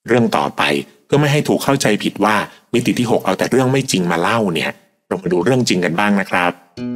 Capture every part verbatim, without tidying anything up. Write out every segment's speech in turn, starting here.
เรื่องต่อไปเพื่อไม่ให้ถูกเข้าใจผิดว่ามิติที่หกเอาแต่เรื่องไม่จริงมาเล่าเนี่ยเรามาดูเรื่องจริงกันบ้างนะครับ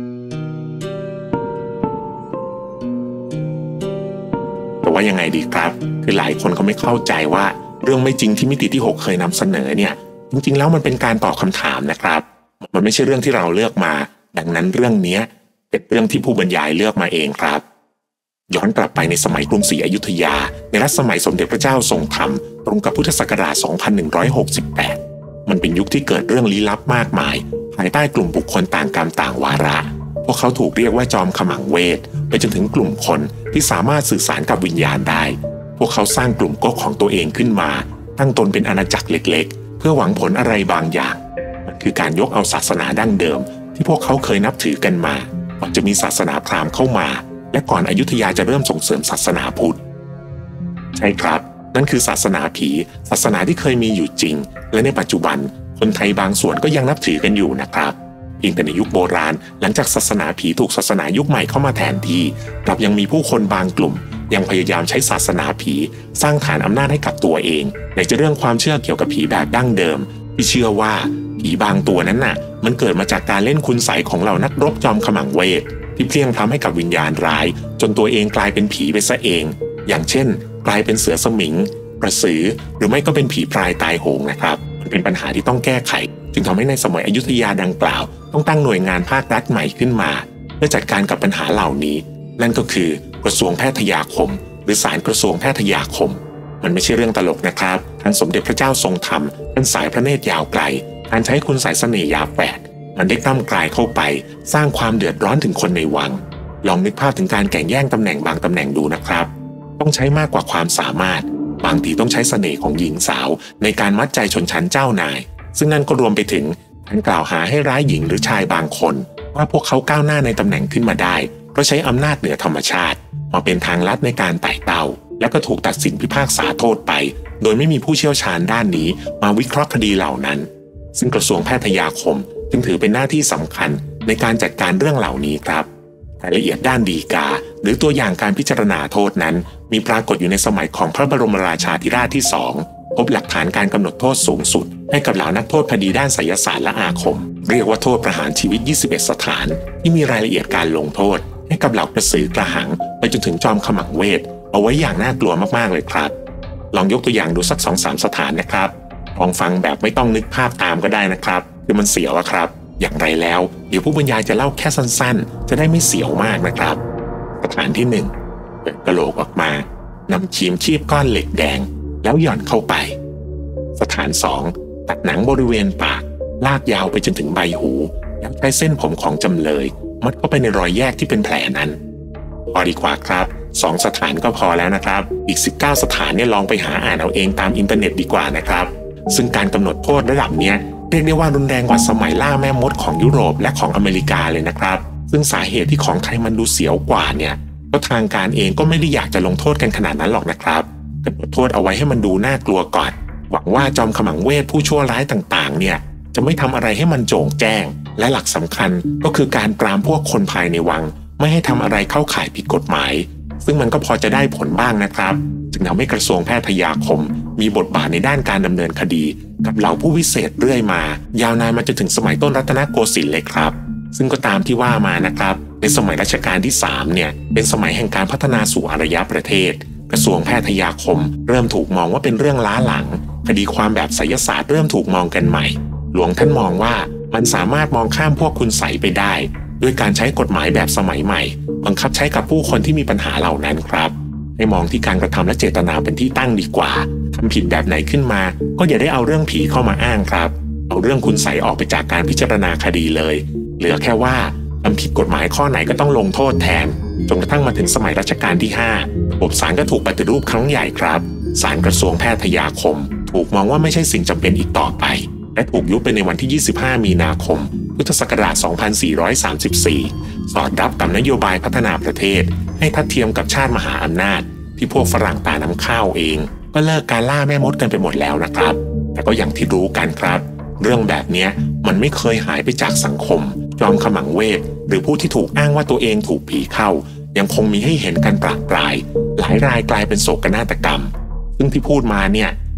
แต่ว่ายังไงดีครับคือหลายคนเขาไม่เข้าใจว่าเรื่องไม่จริงที่มิติที่หกเคยนำเสนอเนี่ยจริงๆแล้วมันเป็นการตอบคำถามนะครับมันไม่ใช่เรื่องที่เราเลือกมาดังนั้นเรื่องนี้เป็นเรื่องที่ผู้บรรยายเลือกมาเองครับย้อนกลับไปในสมัยกรุงศรีอยุธยาในรัชสมัยสมเด็จพระเจ้าทรงธรรมตรงกับพุทธศักราช สองพันหนึ่งร้อยหกสิบแปด มันเป็นยุคที่เกิดเรื่องลี้ลับมากมายภายใต้กลุ่มบุคคลต่างกรรมต่างวาระพวกเขาถูกเรียกว่าจอมขมังเวทไปจนถึงกลุ่มคนที่สามารถสื่อสารกับวิญญาณได้พวกเขาสร้างกลุ่มก๊กของตัวเองขึ้นมาตั้งตนเป็นอาณาจักรเล็กๆเพื่อหวังผลอะไรบางอย่างมันคือการยกเอาศาสนาดั้งเดิมที่พวกเขาเคยนับถือกันมาก่อนจะมีศาสนาพราหมณ์เข้ามาและก่อนอยุธยาจะเริ่มส่งเสริมศาสนาพุทธใช่ครับนั่นคือศาสนาผีศาสนาที่เคยมีอยู่จริงและในปัจจุบันคนไทยบางส่วนก็ยังนับถือกันอยู่นะครับเพียงแต่ในยุคโบราณหลังจากศาสนาผีถูกศาสนายุคใหม่เข้ามาแทนที่กลับยังมีผู้คนบางกลุ่มยังพยายามใช้ศาสนาผีสร้างฐานอำนาจให้กับตัวเองในจะเรื่องความเชื่อเกี่ยวกับผีแบบดั้งเดิมที่เชื่อว่าผีบางตัวนั้นน่ะมันเกิดมาจากการเล่นคุณไสยของเหล่านักรบจอมขมังเวทที่เพลี่ยงพล้ำให้กับวิญญาณร้ายจนตัวเองกลายเป็นผีไปซะเองอย่างเช่นกลายเป็นเสือสมิงกระสือหรือไม่ก็เป็นผีพรายตายโหงนะครับมันเป็นปัญหาที่ต้องแก้ไขจึงทำให้ในสมัยอยุธยาดังกล่าวต้องตั้งหน่วยงานภาครัฐใหม่ขึ้นมาเพื่อจัดการกับปัญหาเหล่านี้นั่นก็คือกระทรวงแพทยาคมหรือศาลกระทรวงแพทยาคมมันไม่ใช่เรื่องตลกนะครับท่านสมเด็จพระเจ้าทรงธรรมท่านสายพระเนตรยาวไกลการใช้คุณสายเสน่ห์ยาแฝดมันได้กล้ำกลายเข้าไปสร้างความเดือดร้อนถึงคนในวังลองนึกภาพถึงการแข่งแย่งตำแหน่งบางตำแหน่งดูนะครับต้องใช้มากกว่าความสามารถบางทีต้องใช้เสน่ห์ของหญิงสาวในการมัดใจชนชั้นเจ้านายซึ่งนั่นก็รวมไปถึงการกล่าวหาให้ร้ายหญิงหรือชายบางคนว่าพวกเขาก้าวหน้าในตำแหน่งขึ้นมาได้เพราะใช้อำนาจเหนือธรรมชาติมาเป็นทางลัดในการไต่เต้าและก็ถูกตัดสินพิพากษาโทษไปโดยไม่มีผู้เชี่ยวชาญด้านนี้มาวิเคราะห์คดีเหล่านั้นซึ่งกระทรวงแพทยาคมจึงถือเป็นหน้าที่สำคัญในการจัดการเรื่องเหล่านี้ครับรายละเอียดด้านฎีกาหรือตัวอย่างการพิจารณาโทษนั้นมีปรากฏอยู่ในสมัยของพระบรมราชาธิราชที่สองพบหลักฐานการกำหนดโทษสูงสุดให้กับเหล่านักโทษคดีด้านไสยศาสตร์และอาคมเรียกว่าโทษประหารชีวิตยี่สิบเอ็ดสถานที่มีรายละเอียดการลงโทษให้กับเหล่ากระสือกระหังไปจนถึงจอมขมังเวทเอาไว้อย่างน่ากลัวมากๆเลยครับลองยกตัวอย่างดูสัก สองสาม สถานนะครับลองฟังแบบไม่ต้องนึกภาพตามก็ได้นะครับคือมันเสียวอะครับอย่างไรแล้วเดี๋ยวผู้บรรยายจะเล่าแค่สั้นๆจะได้ไม่เสียวมากนะครับสถานที่หนึ่งเปิดกะโหลกออกมานำครีมชีพก้อนเหล็กแดงแล้วหย่อนเข้าไปสถานสองตัดหนังบริเวณปากลากยาวไปจนถึงใบหูแล้วใช้เส้นผมของจำเลยมัดเข้าไปในรอยแยกที่เป็นแผลนั้นพอดีกว่าครับสองสถานก็พอแล้วนะครับอีกสิบเก้าสถานเนี่ยลองไปหาอ่านเอาเองตามอินเทอร์เน็ตดีกว่านะครับซึ่งการกำหนดโทษระดับเนี้ยเรียกได้ว่ารุนแรงกว่าสมัยล่าแม่มดของยุโรปและของอเมริกาเลยนะครับซึ่งสาเหตุที่ของไทยมันดูเสียวกว่าเนี่ยก็ทางการเองก็ไม่ได้อยากจะลงโทษกันขนาดนั้นหรอกนะครับกำหนดโทษเอาไว้ให้มันดูน่ากลัวก่อนหวังว่าจอมขมังเวทผู้ชั่วร้ายต่างๆเนี่ยจะไม่ทำอะไรให้มันโจ่งแจ้งและหลักสำคัญก็คือการปรามพวกคนภายในวังไม่ให้ทำอะไรเข้าข่ายผิดกฎหมายซึ่งมันก็พอจะได้ผลบ้างนะครับจึงทำให้กระทรวงแพทยาคมมีบทบาทในด้านการดำเนินคดีกับเหล่าผู้วิเศษเรื่อยมายาวนานมาจนถึงสมัยต้นรัตนโกสินทร์เลยครับซึ่งก็ตามที่ว่ามานะครับในสมัยรัชกาลที่สามเนี่ยเป็นสมัยแห่งการพัฒนาสู่อารยประเทศกระทรวงแพทยาคมเริ่มถูกมองว่าเป็นเรื่องล้าหลังคดีความแบบไสยศาสตร์เริ่มถูกมองกันใหม่หลวงท่านมองว่ามันสามารถมองข้ามพวกคุณไสยไปได้ด้วยการใช้กฎหมายแบบสมัยใหม่บังคับใช้กับผู้คนที่มีปัญหาเหล่านั้นครับให้มองที่การกระทำและเจตนาเป็นที่ตั้งดีกว่าทำผิดแบบไหนขึ้นมาก็อย่าได้เอาเรื่องผีเข้ามาอ้างครับเอาเรื่องคุณไสยออกไปจากการพิจารณาคดีเลยเหลือแค่ว่าทำผิดกฎหมายข้อไหนก็ต้องลงโทษแทนจนกระทั่งมาถึงสมัยรัชกาลที่ห้าระบบศาลก็ถูกปฏิรูปครั้งใหญ่ครับศาลกระทรวงแพทยาคมถูกมองว่าไม่ใช่สิ่งจำเป็นอีกต่อไปและถูกยุบไปในวันที่ยี่สิบห้ามีนาคมพุทธศักราชสองพันสี่ร้อยสามสิบสี่สอดรับกับนโยบายพัฒนาประเทศให้ทัดเทียมกับชาติมหาอำนาจที่พวกฝรั่งตาน้ำข้าวเองก็เลิกการล่าแม่มดกันไปหมดแล้วนะครับแต่ก็อย่างที่รู้กันครับเรื่องแบบนี้มันไม่เคยหายไปจากสังคมจอมขมังเวทหรือผู้ที่ถูกอ้างว่าตัวเองถูกผีเข้ายังคงมีให้เห็นกันปรากปรายหลายรายกลายเป็นโศกนาฏกรรมซึ่งที่พูดมาเนี่ย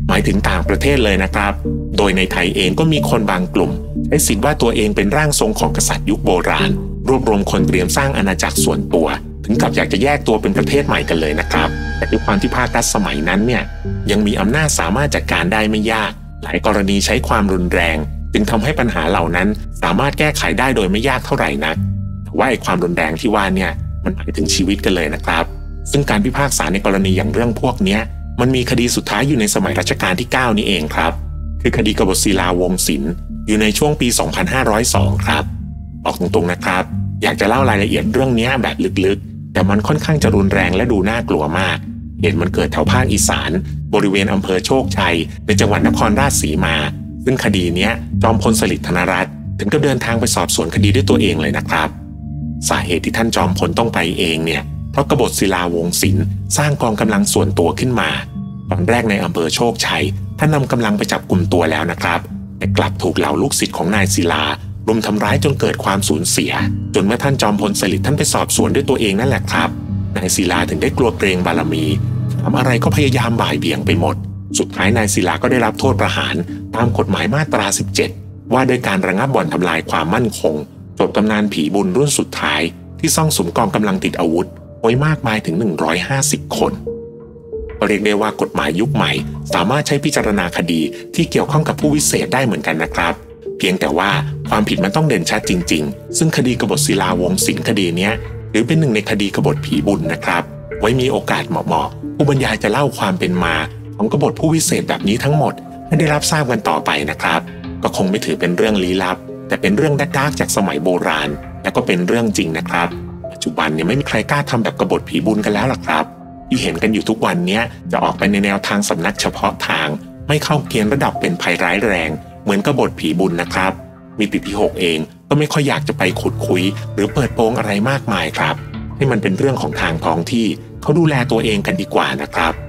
หมายถึงต่างประเทศเลยนะครับโดยในไทยเองก็มีคนบางกลุ่มใช้สิทธิ์ว่าตัวเองเป็นร่างทรงของกษัตริย์ยุคโบราณรวบรวมคนเตรียมสร้างอาณาจักรส่วนตัวถึงกับอยากจะแยกตัวเป็นประเทศใหม่กันเลยนะครับแต่ด้วยความที่ภาครัฐสมัยนั้นเนี่ยยังมีอำนาจสามารถจัดการได้ไม่ยากหลายกรณีใช้ความรุนแรงจึงทำให้ปัญหาเหล่านั้นสามารถแก้ไขได้โดยไม่ยากเท่าไหร่นักแต่ว่าไอ้ความรุนแรงที่ว่าเนี่ยมันหมายถึงชีวิตกันเลยนะครับซึ่งการพิพากษาในกรณีอย่างเรื่องพวกนี้มันมีคดีสุดท้ายอยู่ในสมัยรัชกาลที่เก้านี่เองครับคือคดีกบฏศิลาวงศ์ศิลป์อยู่ในช่วงปี สองพันห้าร้อยสอง ครับบอกตรงๆนะครับอยากจะเล่ารายละเอียดเรื่องนี้แบบลึกๆแต่มันค่อนข้างจะรุนแรงและดูน่ากลัวมากเหตุมันเกิดแถวภาคอีสานบริเวณอำเภอโชคชัยในจังหวัดนครราชสีมาซึ่งคดีนี้จอมพลสฤษดิ์ธนรัตน์ถึงกับเดินทางไปสอบสวนคดีด้วยตัวเองเลยนะครับสาเหตุที่ท่านจอมพลต้องไปเองเนี่ยเพราะกบฏศิลาวงศ์ศิลป์สร้างกองกำลังส่วนตัวขึ้นมาตอนแรกในอำเภอโชคชัยท่านนำกำลังไปจับกลุ่มตัวแล้วนะครับแต่กลับถูกเหล่าลูกศิษย์ของนายศิลารุมทำร้ายจนเกิดความสูญเสียจนเมื่อท่านจอมพลสฤษดิ์ท่านไปสอบสวนด้วยตัวเองนั่นแหละครับนายศิลาถึงได้กลัวเกรงบารมีทำอะไรก็พยายามบ่ายเบี่ยงไปหมดสุดท้ายนายศิลาก็ได้รับโทษประหารตามกฎหมายมาตราสิบเจ็ดว่าด้วยการระงับบ่อนทำลายความมั่นคงจบตำนานผีบุญรุ่นสุดท้ายที่ซ่องสุมกองกำลังติดอาวุธไว้มากมายถึงหนึ่งร้อยห้าสิบคนเรียกได้ว่ากฎหมายยุคใหม่สามารถใช้พิจารณาคดีที่เกี่ยวข้องกับผู้วิเศษได้เหมือนกันนะครับเพียงแต่ว่าความผิดมันต้องเด่นชัดจริงๆซึ่งคดีกบฏศิลาวงศ์ศิลป์คดีนี้ถือเป็นหนึ่งในคดีกบฏผีบุญนะครับไว้มีโอกาสเหมาะๆผู้บรรยายจะเล่าความเป็นมาของกบฏผู้วิเศษแบบนี้ทั้งหมดให้ได้รับทราบกันต่อไปนะครับก็คงไม่ถือเป็นเรื่องลี้ลับแต่เป็นเรื่องดาร์กๆจากสมัยโบราณและก็เป็นเรื่องจริงนะครับปัจจุบันเนี่ยไม่มีใครกล้าทำแบบกบฏผีบุญกันแล้วล่ะครับที่เห็นกันอยู่ทุกวันนี้จะออกไปในแนวทางสำนักเฉพาะทางไม่เข้าเกณฑ์ระดับเป็นภัยร้ายแรงเหมือนกบฏผีบุญนะครับมิติที่หกเองก็ไม่ค่อยอยากจะไปขุดคุยหรือเปิดโปงอะไรมากมายครับให้มันเป็นเรื่องของทางท้องที่เขาดูแลตัวเองกันดีกว่านะครับ